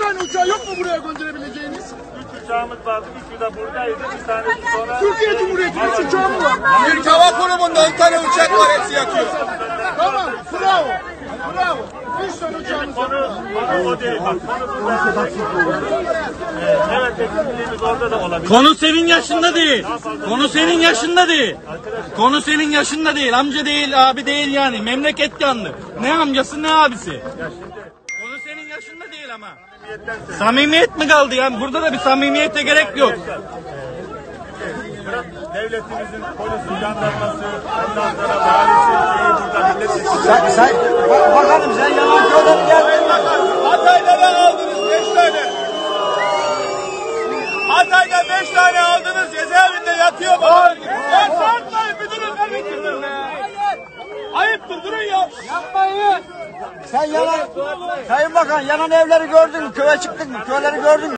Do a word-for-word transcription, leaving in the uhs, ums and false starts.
tane uçağı yok mu buraya gönderebileceğiniz? Üç uçağımız vardı. Üçü de buradaydı. Bir tanesi sonra... Türkiye Cumhuriyeti'nin üç uçağı mı var? Türk Hava Kurumu'nda on tane uçak var, hepsi yatıyor. Tamam, bravo. Bravo. Üç tane uçağımız var. Konu, konu o değil. Bak, konu burada. Ee, evet, eksikliğimiz orada da olabilir. Konu senin yaşında değil. Konu senin yaşında değil. Konu senin yaşında değil. Amca değil, abi değil yani. Memleket yandı. Ne amcası ne abisi. Konu senin yaşında değil ama. Samimiyet mi kaldı yani? Burada da bir samimiyete gerek yok. Devletimizin polisi, jandarması, ondan sonra valisi, şeyi burada milletvekili. Sen, sen, bakalım sen yalan söyledin geldin. Hatay'da aldınız beş tane. Hatay'da beş tane aldınız, cezaevinde yatıyor baba. Ya sarkmayın, müdürün vermeyin. Ayıptır, durun ya. Yapmayın. Sen yalan, Sayın Bakan yanan evleri gördün mü? Köye çıktın mı? Köyleri gördün mü?